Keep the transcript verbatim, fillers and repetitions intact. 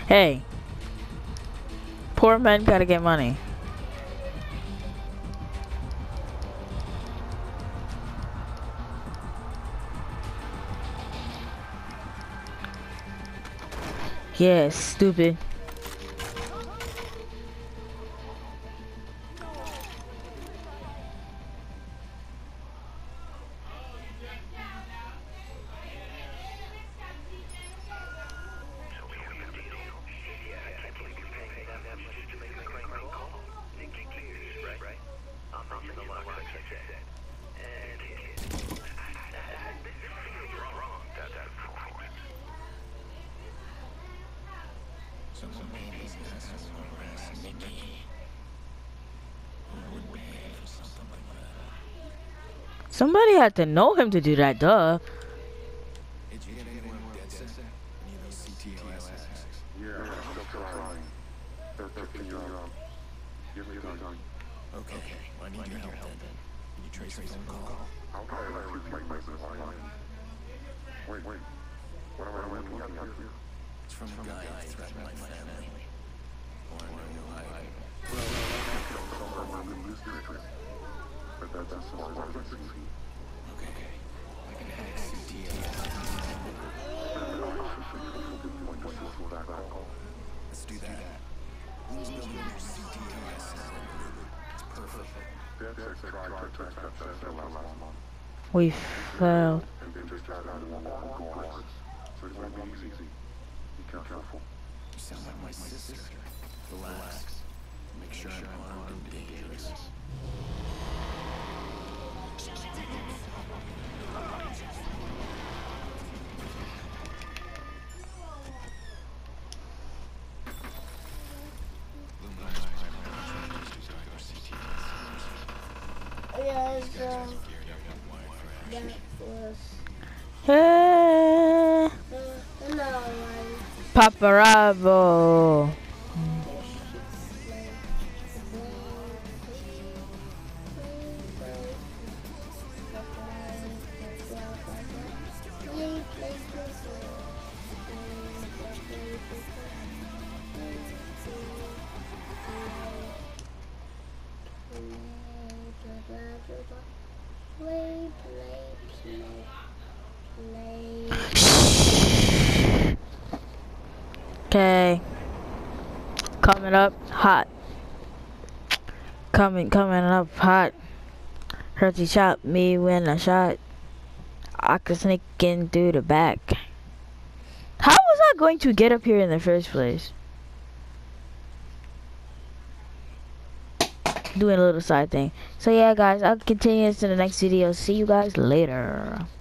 Hey, poor men gotta get money. Yeah, stupid. Somebody had to know him to do that, duh. Did you get anyone dead set? Any of those C T O S X? Yeah, still trying. They're taking you out. Give me time. Okay, well, I need your help then. Can you trace the phone call? I'll try to make myself line. Wait, wait. What am I looking at here? It's from a guy who threatened my family. Or I know why. Well, I killed someone in this district. But that's as far as I can see. Okay, I can hack C T O S X. Let's do that. Who's building your C T O S is encrypted. It's perfect. DedSec tried to attack that center last month. We failed. And they just had on one guards. So it won't be easy. Be careful. You sound like my sister. Relax. Make sure I'm armed and dangerous. Yes, um, that was Hey, the, another one. Paparabo. Play, play, play, play. Okay, coming up hot. Coming, coming up hot. Hurty shot me when I shot. I could sneak in through the back. How was I going to get up here in the first place? Doing a little side thing. So yeah, guys, I'll continue this in the next video. See you guys later.